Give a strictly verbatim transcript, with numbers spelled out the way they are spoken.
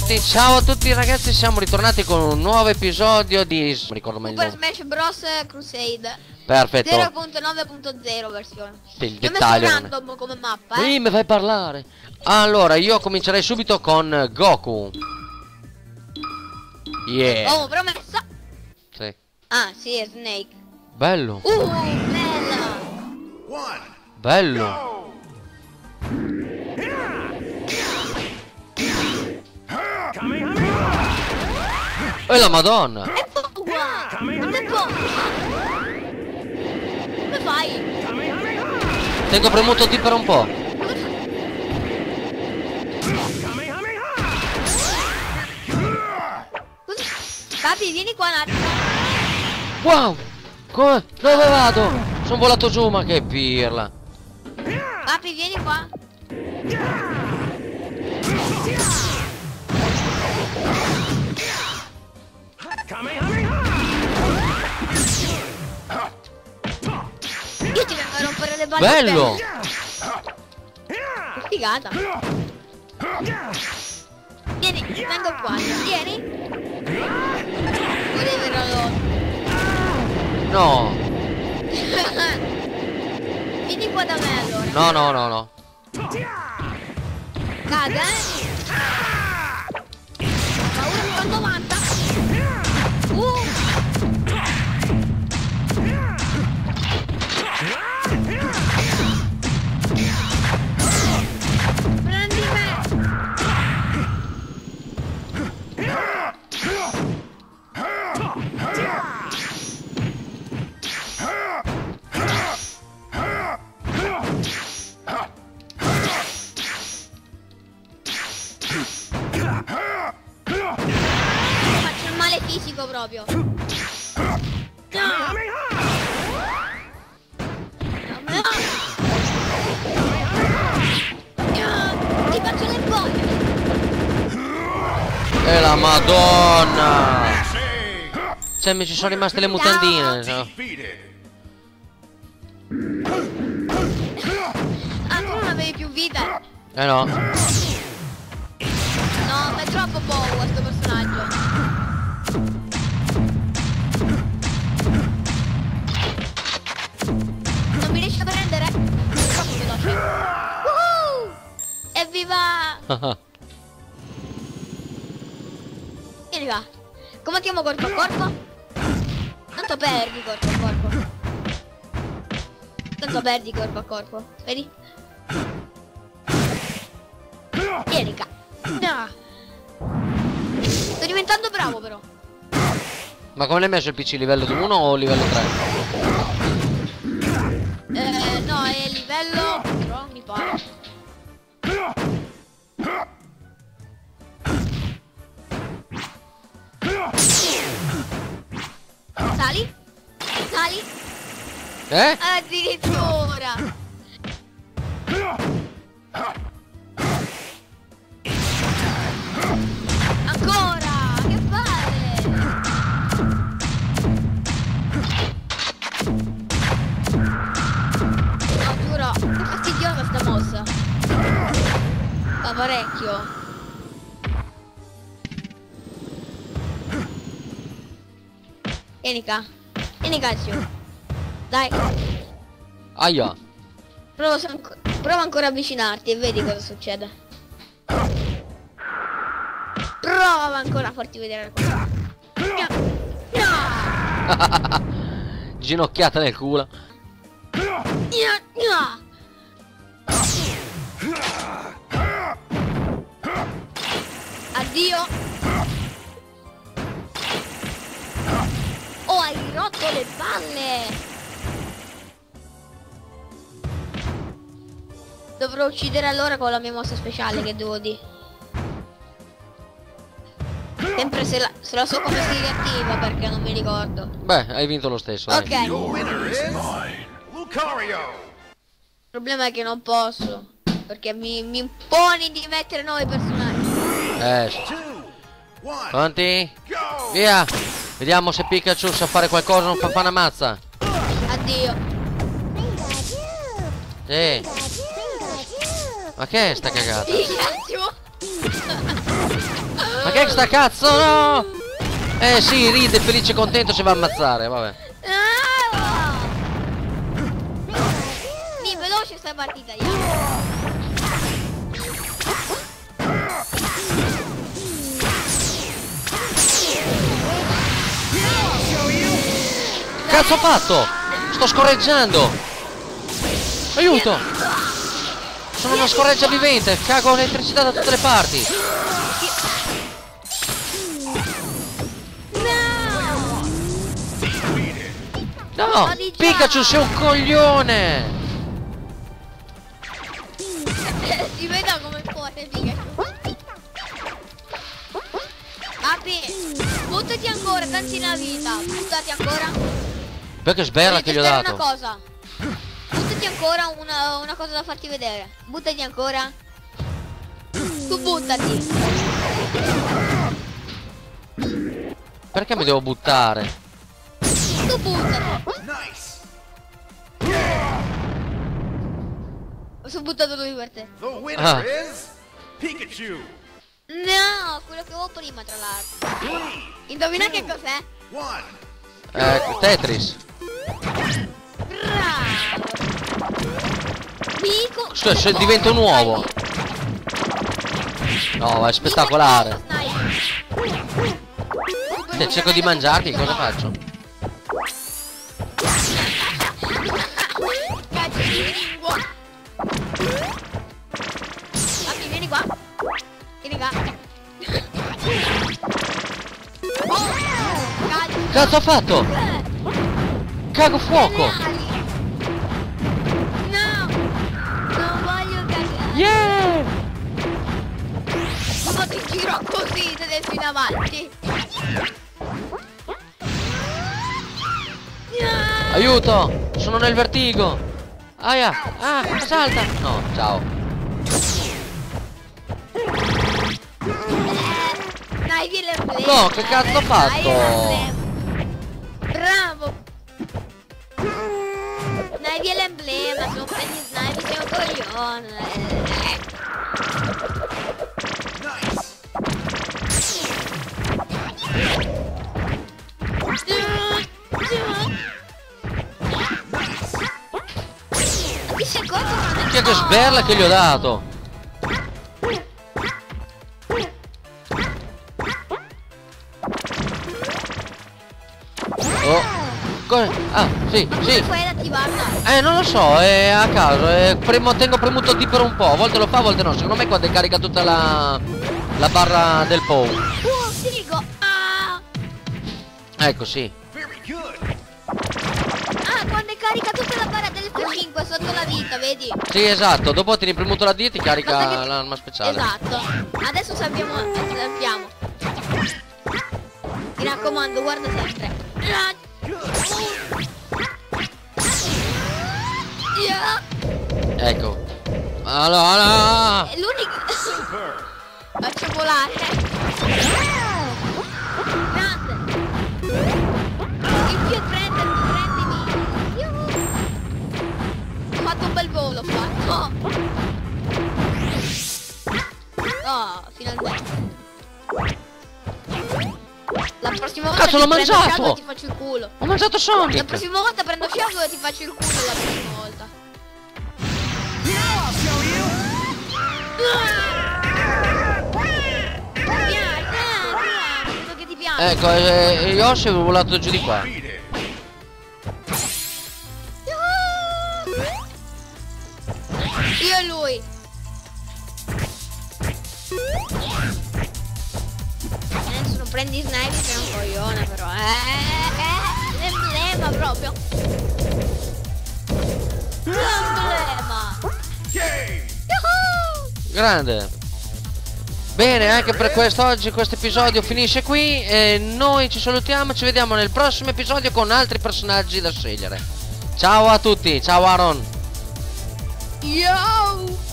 tutti, ciao a tutti ragazzi, siamo ritornati con un nuovo episodio di... non ricordo mai il Super nome. Smash Bros Crusade. Perfetto. zero punto nove punto zero versione. Sì, il Io ho messo dettaglio non è- random come mappa, eh. Sì, mi fai parlare. Allora, io comincerei subito con Goku. Yeah. Oh, promessa. Sì. Ah, sì, è Snake. Bello. Uh, bella. Bello. E la madonna. E poi qua. Guarda qua. Come fai? Tengo premuto T per un po'. Capi, vieni qua un attimo. Wow. Come? Dove vado? Sono volato giù, ma che pirla. Capi, vieni qua. Io ti vengo a rompere le balle. Bello. Che figata. Vieni, vengo qua. Vieni. Volevo avere No. Vieni qua da me allora. No, no, no, no. Caga, eh. Ma uno con novanta. Uh. Prendi me. Faccio il male fisico proprio. No. No. No. Ti faccio le bolle. E la madonna. Cioè mi ci sono rimaste le mutandine. No? Ah, tu non avevi più vita. Eh no. No, ma è troppo poco questo personaggio. Non mi riesci a prendere? È troppo veloce. Woohoo! Evviva! Vieni qua. Combattiamo corpo a corpo. Tanto perdi corpo a corpo. Tanto perdi corpo a corpo. Vedi? Vieni qua. No. Sto diventando bravo però. Ma come l'hai messo il P C, livello uno o livello tre? Eh, no, è livello però mi pare. Sali? Sali? Eh? Addirittura. Ancora! Che fare? No, giuro, che fastidiosa sta mossa. Fa parecchio. Vieni qua. Vieni qua giù. Dai. Aia. Prova, prova ancora a avvicinarti e vedi cosa succede. Prova ancora a farti vedere cosa. No! No! Ginocchiata nel culo. No! No! Addio! Oh, hai rotto le palle! Dovrò uccidere allora con la mia mossa speciale, che devo dire. Sempre se la, se la so come si riattiva, perché non mi ricordo. Beh, hai vinto lo stesso. Ok. Dai. Il problema è che non posso, perché mi, mi imponi di mettere nuovi personaggi. Eh, sì. Pronti? Via. Vediamo se Pikachu sa fare qualcosa, non fa fare una mazza. Addio. Sì. Ma che è sta cagata? Pikachu. Ma Ma che è sta cazzo, no? Eh sì, ride, felice e contento, si va a ammazzare, vabbè. Ah! Mi veloce sta partita, io. Cazzo ho fatto? Sto scorreggiando. Aiuto. Sono una scorreggia vivente. Cago elettricità da tutte le parti. No, Pikachu sei un coglione. Si vede come corre Pikachu. Apri, buttati ancora, tanti una vita. Buttati ancora. Perché sberla che gli ho dato? Una cosa. Buttati ancora, una, una cosa da farti vedere. Buttati ancora. Tu buttati. Perché mi devo buttare? Tu buttati. Mi sono buttato lui per te. Ah. Pikachu. No, quello che avevo prima tra l'altro. Indovina che cos'è? Eh, Tetris. Bravo. Pico. Se, se divento nuovo. No, è spettacolare. Se cerco di mangiarti, cosa faccio? Cazzo di lingua. Apri, vieni qua. Vieni qua. Oh, cazzo ho fatto? Cago fuoco. No, non voglio cagare. Yeah. Ma ti giro così se devi in avanti. No. Aiuto, sono nel vertigo. Aia, ah, salta. No, ciao. Dai, via l'emblema. No, che cazzo ho fatto? Bravo. Dai, via l'emblema. Se non prendi sniper sei un coglione. Chi è che sberla che gli ho dato? Oh. Come? Ah, sì, Ma come sì. fai ad attivarla? Eh, non lo so, è a caso. È premo, tengo premuto D per un po'. A volte lo fa, a volte no. Secondo me quando carica tutta la, la barra del P O W. Oh, figo. Ah. Ecco, sì. Ah, quando carica tutta la barra del F cinque sotto la vita, vedi? Sì, esatto. Dopo tieni premuto la D e ti carica Basta che- l'arma speciale. Esatto. Adesso sappiamo, sappiamo. Mi raccomando, guarda sempre. Yeah. Ecco. Allora. È l'unico. Faccio volare. Grande. Il più prende, prendimi. Yuhu. Ho fatto un bel volo, ho fatto. Oh, finalmente. La prossima volta Cazzo, ti l'ho prendo mangiato! Shadow e ti faccio il culo. Ho mangiato La Sonic. prossima volta prendo Shadow e ti faccio il culo la prossima volta. Piano, piano, piano, vedo che ti piace. Ecco, eh, Yoshi è volato giù di qua. Io e lui. Adesso non prendi sniper che è un coglione però. Eh, eh, l'emblema proprio. L'emblema. Yuhu! Grande. Bene, anche per quest'oggi questo episodio finisce qui e noi ci salutiamo, ci vediamo nel prossimo episodio con altri personaggi da scegliere. Ciao a tutti, ciao Aaron. Yo!